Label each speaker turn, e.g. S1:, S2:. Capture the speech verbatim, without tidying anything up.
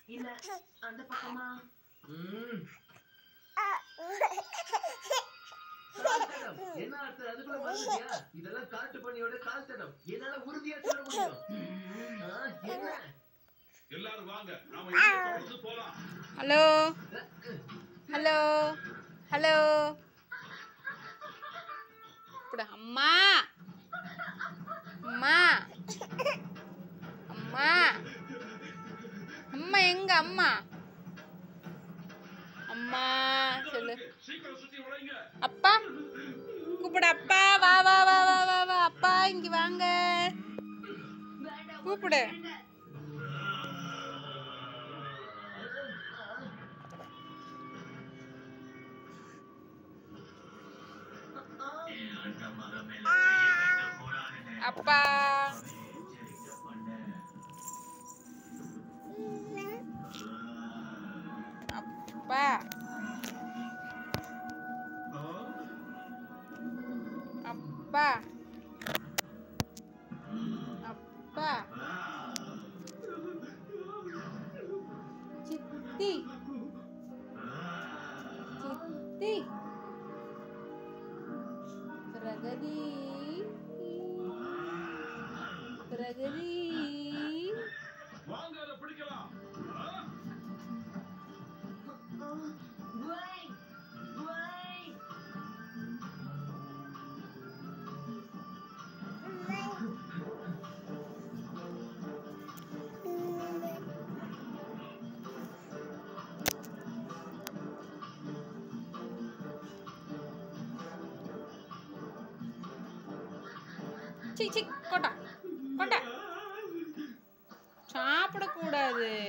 S1: இல்ல அந்த பக்கமா? ம். என்ன அர்த்தம்? அதுக்குள்ள மறந்துட்டியா? இதெல்லாம் காட்டு பண்ணியோட கால் தடம். என்னால உறுதியா சொல்ல முடியும். என்ன? எல்லாரும் வாங்க. நாம இங்க தொடர்ந்து போலாம்.
S2: ஹலோ ஹலோ ஹலோ இப்படி அம்மா அம்மா அம்மா அம்மா எங்க அம்மா அம்மா சொல்லு. அப்பா கூப்பிடு. அப்பா வா வா வா வா வா வா அப்பா இங்க வாங்க கூப்பிடு. அப்பா அப்பா அப்பா அப்பா சித்தி சித்தி பிரகதி பிரகதி
S1: வாங்க அத பிடிக்கலாம். வை வை
S2: சி சி கொட்டா கொட்டா சாப்பிடக்கூடாது.